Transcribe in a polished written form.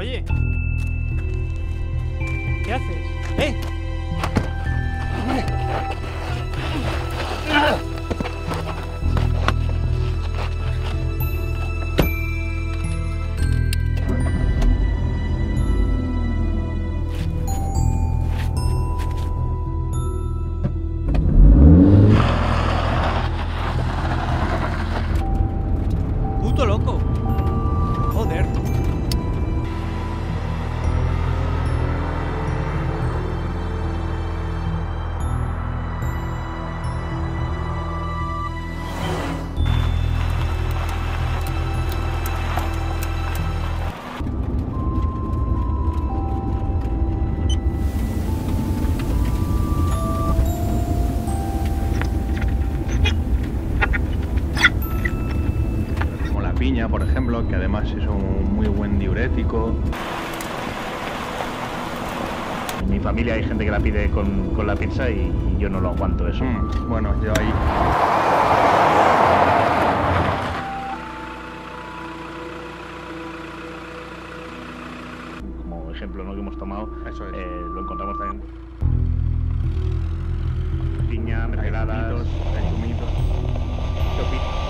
Oye. ¿Qué haces? ¡Eh! Puto loco. Joder. Como la piña, por ejemplo, que además es un muy buen diurético. En mi familia hay gente que la pide con la pizza y yo no lo aguanto eso. Bueno, yo ahí... Como ejemplo, ¿no?, que hemos tomado, Eso es. lo encontramos también. Piña, mermeladas, zumitos. zumitos.